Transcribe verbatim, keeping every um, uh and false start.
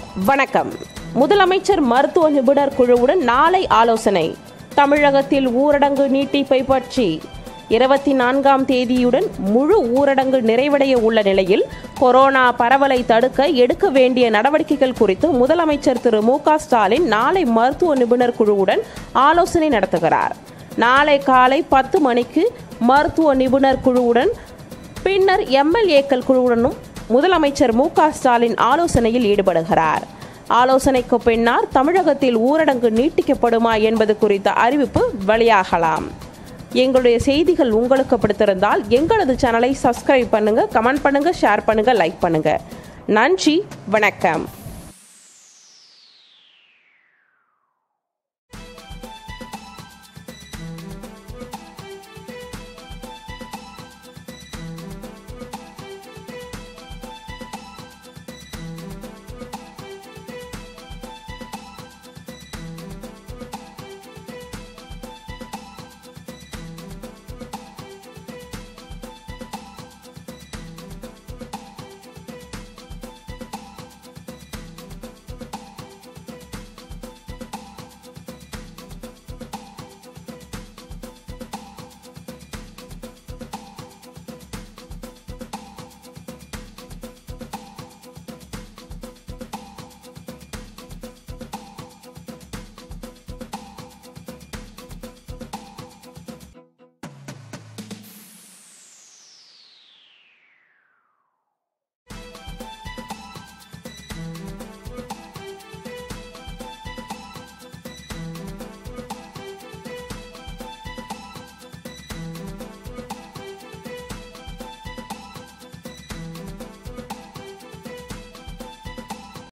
வணக்கம். முதலமைச்சர் மருத்துவ நிபுணர் குழுவுடன் நாளை ஆலோசனை. தமிழகத்தில் ஊரடங்கு நீட்டிப்பை பற்றி இருபத்தி நான்காம் தேதியுடன் முழு ஊரடங்கு நிறைவடைய உள்ள நிலையில் கொரோனா பரவலை தடுக்க எடுக்க வேண்டிய நடவடிக்கைகள் குறித்து முதலமைச்சர் திரு மு க ஸ்டாலின் நாளை மருத்துவ நிபுணர் குழுவுடன் ஆலோசனை நடத்துகிறார். நாளை காலை பத்து மணிக்கு மருத்துவ நிபுணர் குழுவுடன் பின்னர் எம் எல் ஏக்கள் குழுவுடனும் முதலமைச்சர் மு க ஸ்டாலின் ஆலோசனையில் ஈடுபடுகிறார். ஆலோசனைக்கு பின்னர் தமிழகத்தில் ஊரடங்கு நீட்டிக்கப்படுமா என்பது குறித்த அறிவிப்பு வெளியாகலாம். எங்களுடைய செய்திகள் உங்களுக்கு பிடித்திருந்தால் எங்களது சேனலை சப்ஸ்கிரைப் பண்ணுங்க, கமெண்ட் பண்ணுங்க, ஷேர் பண்ணுங்க, லைக் பண்ணுங்க. நன்றி, வணக்கம்.